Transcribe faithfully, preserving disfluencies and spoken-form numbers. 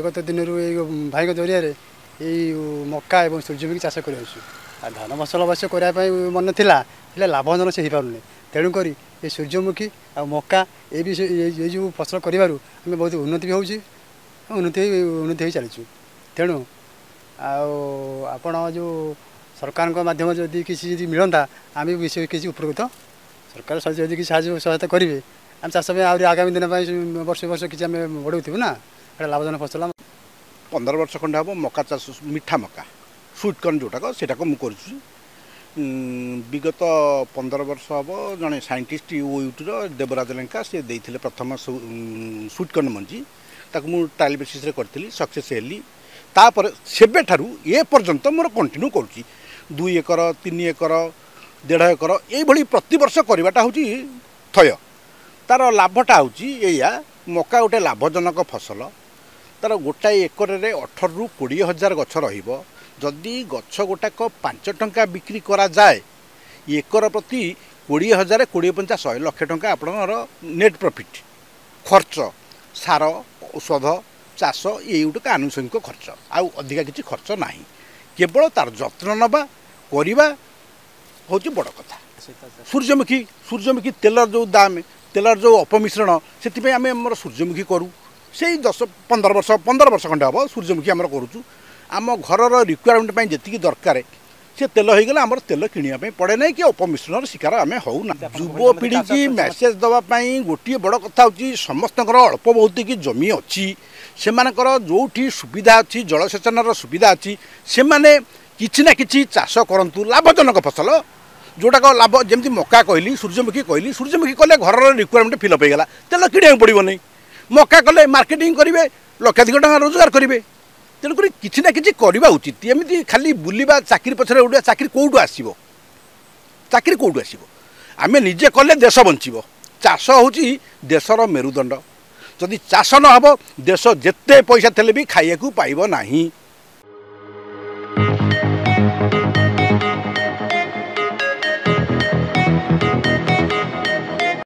विगत दिन भाई जरिया मक्का और सूर्यमुखी चाष कर धान फसल अवश्य करने मन था लाभजन से हो पारे तेणुक ये सूर्यमुखी आ मक्का ये भी ये जो फसल कर बहुत उन्नति भी होउछि उन्नति उन्नति चलु तेणु आपण जो सरकार माध्यम जदि किसी मिलता आम विषय किसी उपकृत सरकार जदि किसी सहायता करेंगे आम चाष में आगामी दिन वर्ष वर्ष किसी आम बढ़ाऊ ना लाभजन फसल पंद्रह वर्ष खंडे हम मका चाष मिठा मका स्वीट कॉर्न जोटाक सेटा को मुझे विगत पंद्रह वर्ष हम जड़े साइंटिस्ट यूट्यूर देवराज लेंका सी देते प्रथम स्वीट कॉर्न मंजी ताक मु ट्रायल बेसिस करी सक्सेस हेली तापर सेबे ठारू ए पर्यंत मोर कंटिन्यू करुँची दुई एकर तीन एकर देढ़ एकर ये प्रति वर्ष करवाटा हूँ थय तार लाभटा हूँ या मका गोटे लाभजनक फसल तार गोटाए एकर अठर रु कोड़े हजार गछ रदी गछ गोटाक पांच टंका बिक्री करा जाए एकर प्रति कोड़े हजार कोड़े पंचा शहे लक्ष टंका आपणर नेट प्रॉफिट खर्च सार औषध चाष ये गोटे आनुषंगिक खर्च आउ अधिका किसी खर्च ना केवल तार जत्न नवा करवा हूँ बड़ कथा सूर्यमुखी सूर्यमुखी तेलर जो दाम तेलर जो अपमिश्रण से आम आम सूर्यमुखी करूँ से दस पंद्रह वर्ष पंद्रह वर्ष खंडे हम सूर्यमुखी आम करुचु आम घर रिक्वायरमेंट जी दरकार से तेल हो गला आम तेल किणापी पड़े ना कि अपमिश्रण शिकार आम होना युवपीढ़ी की मेसेज दवापाई गोटे बड़ कथा हूँ समस्त अल्प बहुत कि जमी अच्छी से जो सुविधा अच्छी जलसेचन सुविधा अच्छी से मैंने किसी ना कि चाष करूँ लाभजनक फसल जोटाक लाभ जमी मका कहली सूर्यमुखी कहली सूर्यमुखी कले घर रिक्वायरमेंट फिलअप होगा तेल किणा पड़ो नहीं मका कले मार्केटिंग करेंगे लक्षाधिक टका रोजगार करेंगे तेणुक कि ना कि करवा उचित एमती खाली बुलवा चाकरी पछरे उड़ा चाकरी कौटू आसो चाकरी कौटू आसो आम निजे कले देश बंचब चाष हूँ देशर मेरुदंड जदि चाष न हो देश जेते पैसा थे भी खाइया पाइब नहीं।